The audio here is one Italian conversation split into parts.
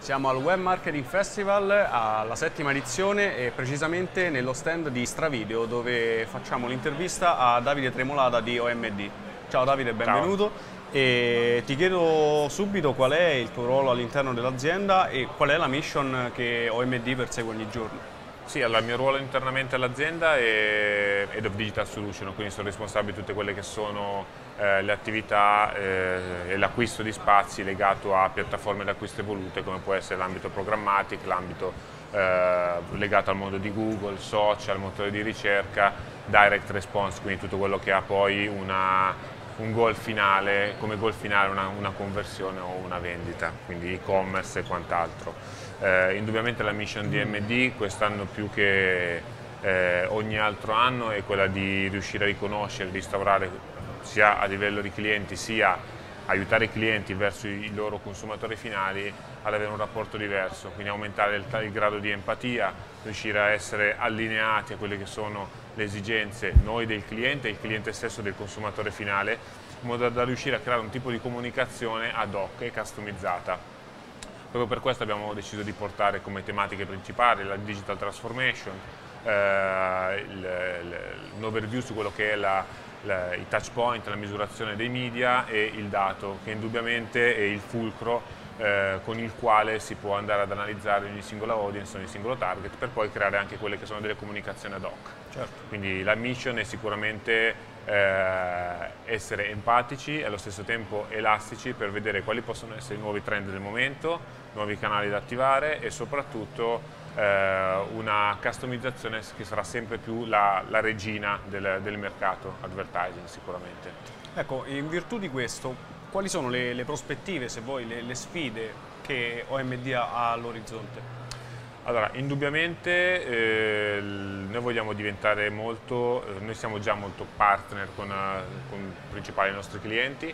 Siamo al Web Marketing Festival, alla 7ª edizione e precisamente nello stand di Stravideo dove facciamo l'intervista a Davide Tremolada di OMD. Ciao Davide, benvenuto. Ciao. E ti chiedo subito qual è il tuo ruolo all'interno dell'azienda e qual è la mission che OMD persegue ogni giorno. Sì, allora il mio ruolo internamente all'azienda è Head of Digital Solution, quindi sono responsabile di tutte quelle che sono le attività e l'acquisto di spazi legato a piattaforme d'acquisto evolute come può essere l'ambito programmatic, l'ambito legato al mondo di Google, social, motore di ricerca, direct response, quindi tutto quello che ha poi un goal finale, come goal finale una conversione o una vendita, quindi e-commerce e quant'altro. Indubbiamente la mission di MD quest'anno più che ogni altro anno è quella di riuscire a riconoscere, restaurare sia a livello di clienti sia aiutare i clienti verso i loro consumatori finali ad avere un rapporto diverso, quindi aumentare il grado di empatia, riuscire a essere allineati a quelle che sono le esigenze noi del cliente e il cliente stesso del consumatore finale, in modo da riuscire a creare un tipo di comunicazione ad hoc e customizzata. Proprio per questo abbiamo deciso di portare come tematiche principali la digital transformation, un overview su quello che è i touch point, la misurazione dei media e il dato, che indubbiamente è il fulcro con il quale si può andare ad analizzare ogni singola audience, ogni singolo target, per poi creare anche quelle che sono delle comunicazioni ad hoc. Certo. Quindi la mission è sicuramente essere empatici e allo stesso tempo elastici per vedere quali possono essere i nuovi trend del momento, nuovi canali da attivare e soprattutto una customizzazione che sarà sempre più la regina del mercato advertising sicuramente. Ecco, in virtù di questo, quali sono le prospettive, se vuoi, le sfide che OMD ha all'orizzonte? Allora, indubbiamente noi vogliamo diventare noi siamo già molto partner con i principali nostri clienti,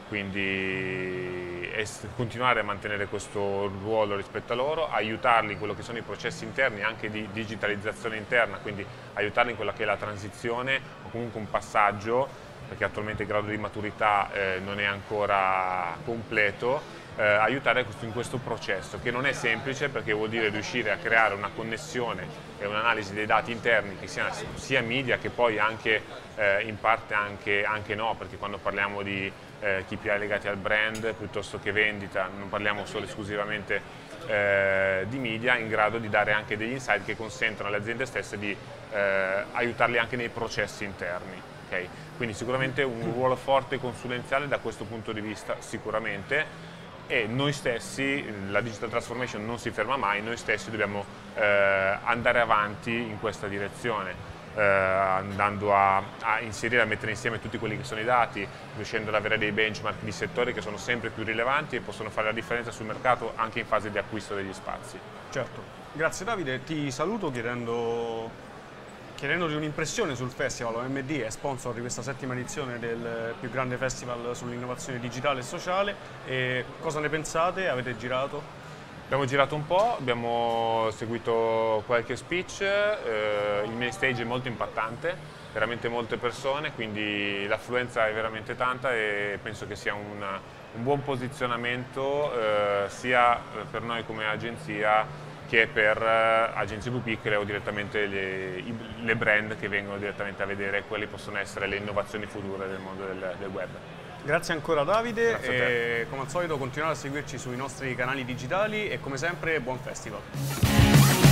quindi continuare a mantenere questo ruolo rispetto a loro, aiutarli in quello che sono i processi interni, anche di digitalizzazione interna, quindi aiutarli in quella che è la transizione o comunque un passaggio, perché attualmente il grado di maturità non è ancora completo, aiutare in questo processo che non è semplice perché vuol dire riuscire a creare una connessione e un'analisi dei dati interni che sia media che poi anche in parte anche no, perché quando parliamo di KPI legati al brand piuttosto che vendita non parliamo solo esclusivamente di media, in grado di dare anche degli insight che consentono alle aziende stesse di aiutarli anche nei processi interni. Okay? Quindi sicuramente un ruolo forte consulenziale da questo punto di vista sicuramente. E noi stessi, la digital transformation non si ferma mai, noi stessi dobbiamo andare avanti in questa direzione, andando a inserire, a mettere insieme tutti quelli che sono i dati, riuscendo ad avere dei benchmark di settori che sono sempre più rilevanti e possono fare la differenza sul mercato anche in fase di acquisto degli spazi. Certo. Grazie Davide, ti saluto chiedendoti un'impressione sul festival. OMD è sponsor di questa 7ª edizione del più grande festival sull'innovazione digitale e sociale. E cosa ne pensate? Avete girato? Abbiamo girato un po', abbiamo seguito qualche speech, il main stage è molto impattante, veramente molte persone, quindi l'affluenza è veramente tanta e penso che sia un buon posizionamento sia per noi come agenzia che per agenzie più piccole o direttamente le brand che vengono direttamente a vedere quali possono essere le innovazioni future del mondo del web. Grazie ancora Davide. Grazie a te. E come al solito continuate a seguirci sui nostri canali digitali e come sempre buon festival.